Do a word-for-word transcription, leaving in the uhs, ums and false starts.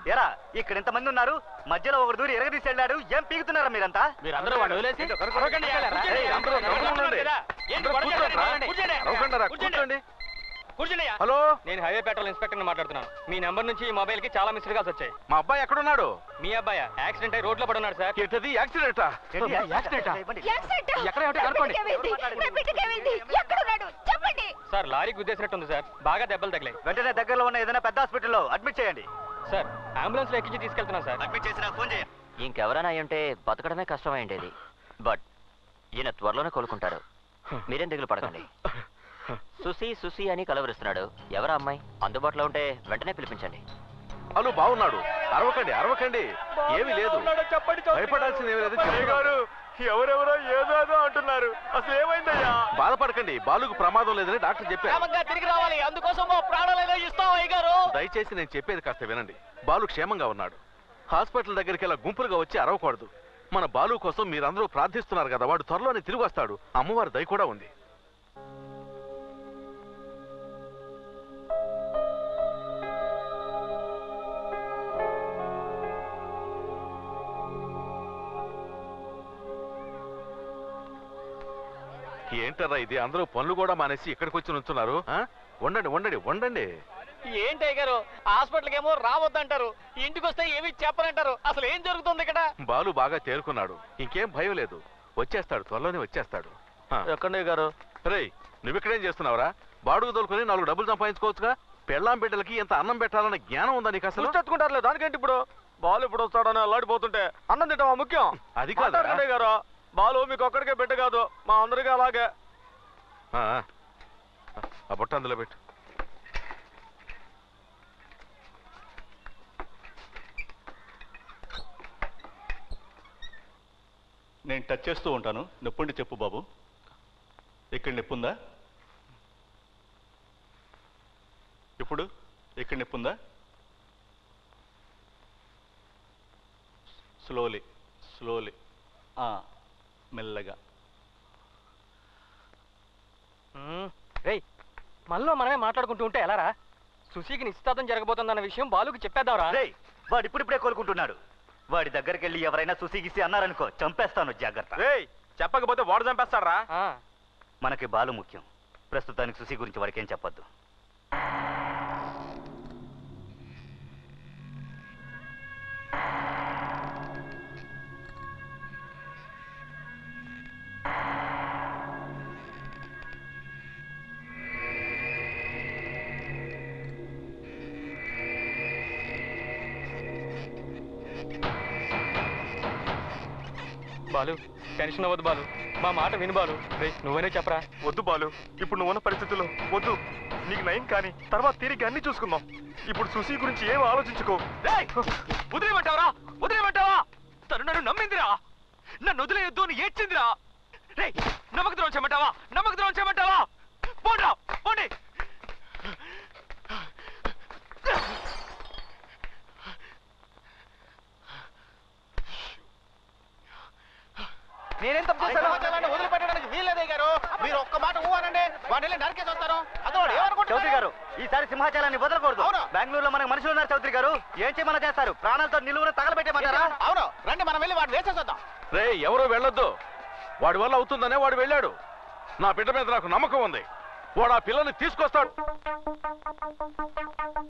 ఎరా ఇక్కడ ఎంతమంది ఉన్నారు, మధ్యలో ఒకరు దూరి ఎరగదీసి వెళ్ళాడు. ఏం పీగుతున్నారా మీరంతా? మీరందరూ వాడిని వదిలేసి హలో, నేను హైవే పెట్రోల్ ఇన్స్పెక్టర్ మాట్లాడుతున్నాను. మీ నెంబర్ నుంచి ఈ మొబైల్ కి చాలా మిస్డ్ కాల్స్ వచ్చాయి. మా అబ్బాయి ఎక్కడున్నాడు? మీ అబ్బాయి యాక్సిడెంట్ అయి రోడ్ లో పడి ఉన్నాడు సార్. ఏంటది యాక్సిడెంటా? సార్ లారీ గుద్దేసినట్టుంది సార్, బాగా దెబ్బలు తగిలాయి. వెంటనే దగ్గరలో ఉన్న ఏదైనా పెద్ద హాస్పిటల్లో అడ్మిట్ చేయండి. సార్ అంబులెన్స్ లో ఎక్కించి తీసుకెళ్తున్నా సార్. అడ్మిట్ చేసిన ఫోన్ చేయండి. ఇంకెవరైనా అయ్యుంటే బతకడమే కష్టమైండేది. బట్ ఈయన త్వరలోనే కోలుకుంటారు, మీరేం దిగులు పడకండి. సుసి సుసి అని కలవరిస్తున్నాడు. ఎవరా అమ్మాయి? అందుబాటులో ఉంటే వెంటనే పిలిపించండి. హలో, బాగున్నాడు. అరవకండి అరవకండి, ఏమీ లేదు, భయపడాల్సింది ఏమీ లేదు. ఎవరెవరో ఏదో అంటున్నారు, అసలు ఏమైందయ్యా? బాధపడకండి, బాలుకు ప్రమాదం లేదని డాక్టర్ చెప్పారు. తిరిగి రావాలి, అందుకోసం ప్రాణాలు ఇస్తాం అయ్యగారు. దయచేసి నేను చెప్పేది కాస్త వినండి. బాలు క్షేమంగా ఉన్నాడు. హాస్పిటల్ దగ్గరికి ఇలా గుంపులుగా వచ్చి అరవకూడదు. మన బాలు కోసం మీరందరూ ప్రార్థిస్తున్నారు కదా, వాడు త్వరలోనే తిరిగి వస్తాడు. అమ్మవారి దయ కూడా ఉంది. ఏంటరా ఇది, అందరూ పనులు కూడా మానేసి ఇక్కడికి వచ్చి నుంచున్నారు. వండండి వండండి వండండి. ఏంటి అయ్యగారు, హాస్పిటల్కి ఏమో రావద్దంటారు, ఇంటికి వస్తే ఏమి చెప్పనంటారు. అసలు ఏం జరుగుతుంది ఇక్కడ? బాలు బాగా తేరుకున్నాడు, ఇంకేం భయం లేదు, వచ్చేస్తాడు, త్వరలోనే వచ్చేస్తాడు. ఎక్కడ గారు? రేయ్, నువ్విక్కడేం చేస్తున్నావురా? బాడుగు దొరుకుని నాలుగు డబ్బులు సంపాదించుకోవచ్చుగా. పెళ్ళాం బిడ్డలకి ఎంత అన్నం పెట్టాలన్న జ్ఞానం ఉందా నీకు అసలు? ఎత్తుకుంటారులే, దానికేంటి ఇప్పుడు? బాలు ఇప్పుడు వస్తాడని అల్లాడిపోతుంటే అన్నం తింటామా ముఖ్యం? అది కాదు గారు, బాలు మీకు ఒక్కడికే బిడ్డ కాదు, మా అందరికీ అలాగే. ఆ బుట్ట అందులో పెట్టు. నేను టచ్ చేస్తూ ఉంటాను, నొప్పుండి చెప్పు బాబు. ఇక్కడ నొప్పుందా? ఇప్పుడు ఇక్కడ నొప్పుందా? స్లోలీ స్లోలీ మెల్లగా. రేయ్, మనలో మనమే మాట్లాడుకుంటూ ఉంటే ఎలారా? సుశీకి నిశ్చితార్థం జరగబోతుందన్న విషయం బాలుకి చెప్పేద్దాంరా. రేయ్, వాడు ఇప్పుడిప్పుడే కోలుకుంటున్నాడు. వాడి దగ్గరికి వెళ్ళి ఎవరైనా సుశీగిసి అన్నారనుకో, చంపేస్తాను, జాగ్రత్త. రేయ్, చెప్పకపోతే వాడు చంపేస్తాడరా. మనకి బాలు ముఖ్యం. ప్రస్తుతానికి సుశీ గురించి వాడికేం చెప్పొద్దు. బాలు, టెన్షన్ అవ్వద్దు బాలు, మా మాట విను బాలు. రే, నువ్వనే చెప్పరా. వద్దు బాలు, ఇప్పుడు నువ్వున్న పరిస్థితుల్లో వద్దు. నీకు నయం కానీ తర్వాత తిరిగి అన్ని చూసుకుందాం. ఇప్పుడు సుశీ గురించి ఏం ఆలోచించుకో. వదిలేమంటావరా? వదిలేమంటావా? తను నన్ను నమ్మిందిరా, నన్ను వదిలేయొద్దు అని ఏడ్చిందిరా. రే, నమ్మక ద్రోహం చేయమంటావా? నమ్మక ద్రోహం చేయమంటావా? పోండ్రా, పోండి. నేనేం తప్పు చేశాను? వదిలిపెట్టడానికి వీల్లేదే గారు. మీరు ఒక్క మాట ఊవానండి, వాడిని నరికేసి వస్తారు. చౌదరి గారు, ఈసారి సింహాచలాన్ని వదలకూడదు. బెంగళూరులో మనకు మనుషులు ఉన్నారు చౌదరి గారు. ఏం చేయమన్నా చేస్తారు? ప్రాణాలతో నిలువున తగలబెట్టేమంటారా? అవును, రండి మనం వెళ్ళి వాడిని వేసేద్దాం. రే, ఎవరు వెళ్ళొద్దు. వాడి వల్ల అవుతుందనే వాడు వెళ్ళాడు. నా బిడ్డ మీద నాకు నమ్మకం ఉంది. వాడు ఆ పిల్లని తీసుకొస్తాడు.